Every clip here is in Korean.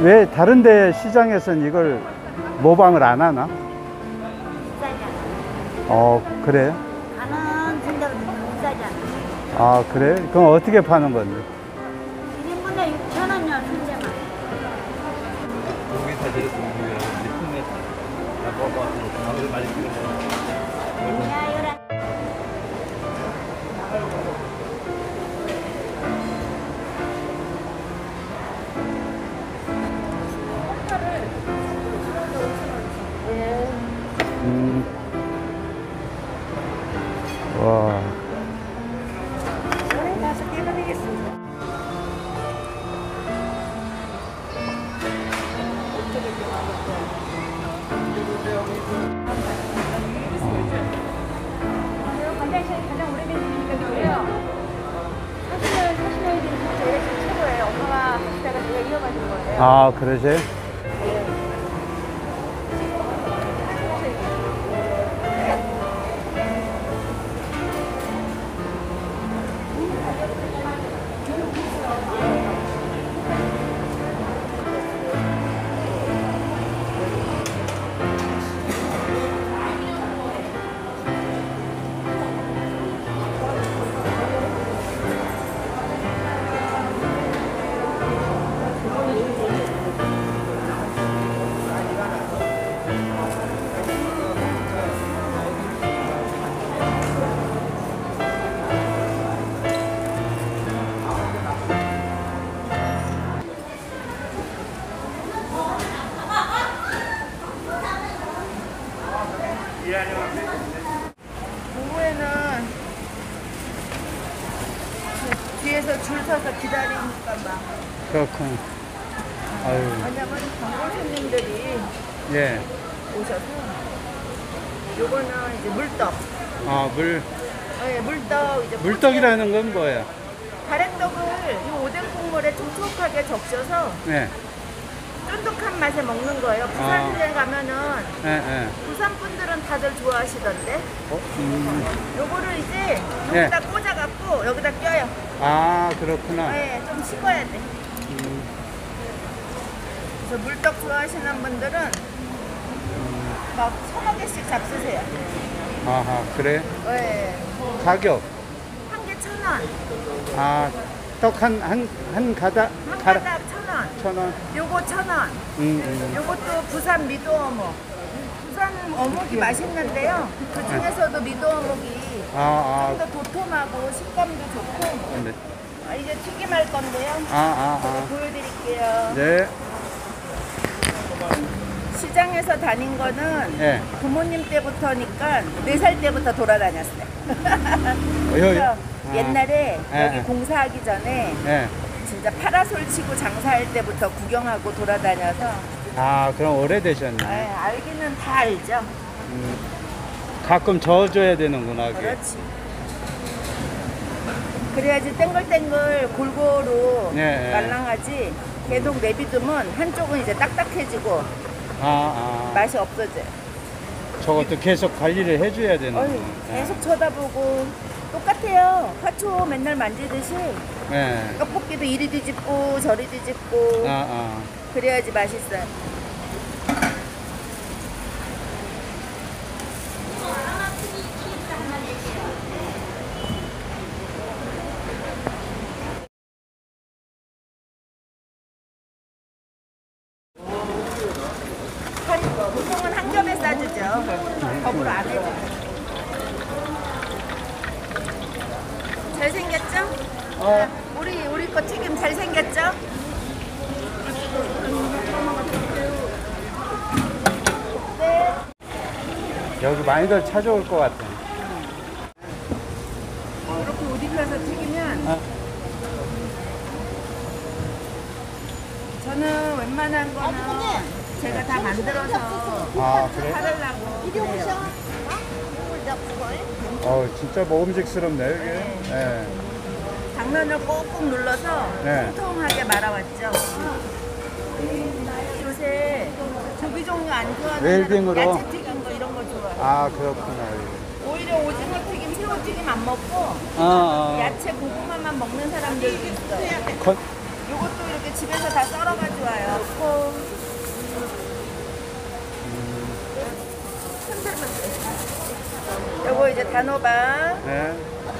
왜 다른 데 시장에서는 이걸 모방을 안 하나? 비싸잖아. 그래? 가는 분들은 비싸잖아. 아, 그래? 그럼 어떻게 파는 건데? 1인분에 6,000원이야, 순대만. 고기 다 들었으면 우리가 이제 품에 다 먹어봤으니까 아무래도 맛있게 먹어. 야, 이거라. 와. 오래 가서 깨버리겠습니다. 가장 오래된 집이거든요. 40년이 된 집이 제일 최고예요. 엄마가 하시다가 제가 이어가신 거예요. 아, 그러지? 오후에는 뒤에서 줄 서서 기다리니까 막. 그렇군. 아유, 왜냐면 단골 손님들이 예. 오셔서 요거는 이제 물떡. 아, 네, 물떡 이제 물떡이라는 건 뭐야? 가래떡을 이 오뎅 국물에 촉촉하게 적셔서 네. 쫀득한 맛에 먹는 거예요. 부산에 가면은 예, 예. 부산 분들은 다들 좋아하시던데. 어? 요거를 이제 네. 여기다 꽂아갖고 여기다 껴요. 아, 그렇구나. 네, 좀 식어야 돼. 그래서 물떡 좋아하시는 분들은 막 1,000개 잡수세요. 아하, 그래? 네. 가격? 한 개 1,000원. 아, 떡 한 가닥? 한 가닥 1,000원. 1,000원? 요거 1,000원. 요것도 부산 미도어묵. 부산 어묵이 맛있는데요. 그 중에서도 미도어묵이 아, 좀 더 도톰하고 식감도 좋고. 네. 이제 튀김할 건데요. 아. 보여드릴게요. 네. 시장에서 다닌 거는 예. 부모님 때부터니까 4살 때부터 돌아다녔어요. 그래서 아. 옛날에 예, 여기 예. 공사하기 전에 예. 진짜 파라솔 치고 장사할 때부터 구경하고 돌아다녀서 아, 그럼 오래되셨네. 알기는 다 알죠. 가끔 저어줘야 되는구나, 그게. 그렇지. 그래야지 땡글땡글 골고루 예, 예. 말랑하지. 계속 내비두면 한쪽은 이제 딱딱해지고 맛이 없어져요. 저것도 계속 관리를 해줘야 되는 어휴, 거예요. 계속 쳐다보고 똑같아요. 화초 맨날 만지듯이 예. 떡볶이도 이리 뒤집고 저리 뒤집고 그래야지 맛있어요. 보통은 한 겹에 싸주죠. 겹으로 안 해줘요. 잘생겼죠? 우리 거 튀김 잘생겼죠? 네. 여기 많이들 찾아올 것 같아. 이렇게 옷 입혀서 튀기면 저는 웬만한 거는 제가 다 만들어서 그래? 사달라고 그래요. 진짜 먹음직스럽네, 이게. 예. 당면을 꾹꾹 눌러서 네. 통통하게 말아왔죠. 요새 조기 종류 안 좋아하는 웰빙으로? 사람 야채 튀긴 거 이런 거 좋아해요. 그렇구나. 오히려 오징어 튀김, 새우 튀김 안 먹고 야채 고구마만 먹는 사람들도 있어요. 건, 요것도 이렇게 이제 집에서 다 썰어가지고 와요. 콩. 요거 이제 단호박. 네.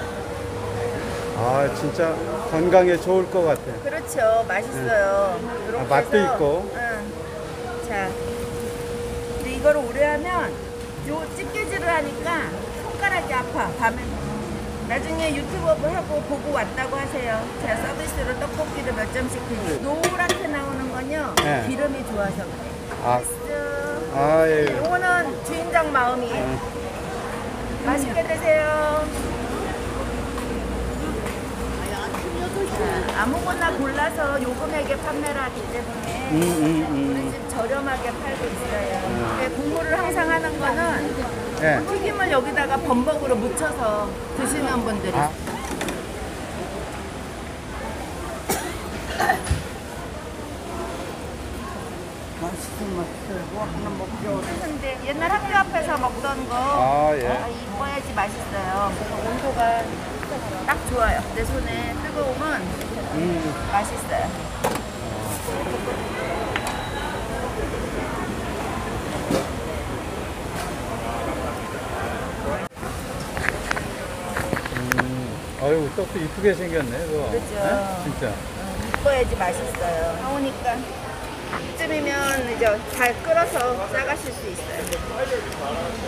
아, 진짜 건강에 좋을 것 같아. 그렇죠. 맛있어요. 이렇게 아, 맛도 해서, 있고. 응. 자, 근데 이거를 오래 하면 요 집게질을 하니까 손가락이 아파. 밤에. 나중에 유튜브 하고 보고 왔다고 하세요. 제가 서비스로 떡볶이를 몇 점씩 드리고. 노랗게 나오는 건요. 네. 기름이 좋아서 그래요. 아, 맛있어. 아, 예. 요거는 주인장 마음이에요. 맛있게 드세요. 자, 아무거나 골라서 요금액에 판매를 하기 때문에 우리 집 저렴하게 팔고 있어요. 근데 국물을 항상 하는 거는 네. 튀김을 여기다가 범벅으로 묻혀서 드시는 분들이 아. 근데 옛날 학교 앞에서 먹던 거 아, 예. 이뻐야지 맛있어요. 온도가 딱 좋아요. 내 손에 뜨거우면 맛있어요. 아유, 떡도 이쁘게 생겼네, 그거. 그렇죠. 네? 진짜. 이뻐야지 맛있어요. 나오니까 이쯤이면 이제 잘 끓어서 싸가실 수 있어요.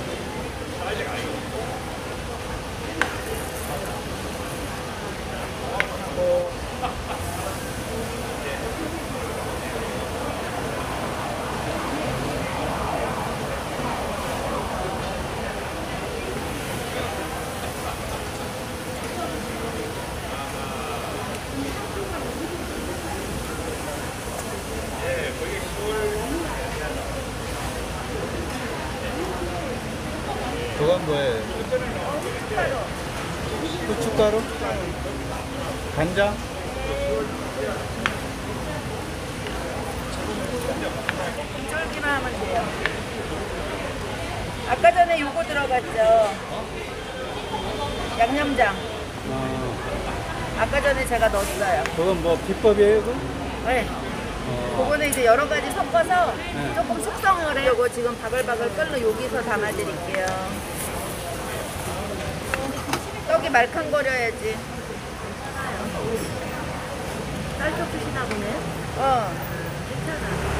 그건 뭐예요? 고춧가루? 간장? 쫄기만 하면 돼요. 아까 전에 요거 들어갔죠. 양념장. 아까 전에 제가 넣었어요. 그건 뭐 비법이에요, 그거? 네. 그거는 이제 여러 가지 섞어서 네. 조금 숙성을 해요. 이거 지금 바글바글 끓는 여기서 담아드릴게요. 떡이 말캉거려야지. 쌀떡 드시나 보네? 괜찮아.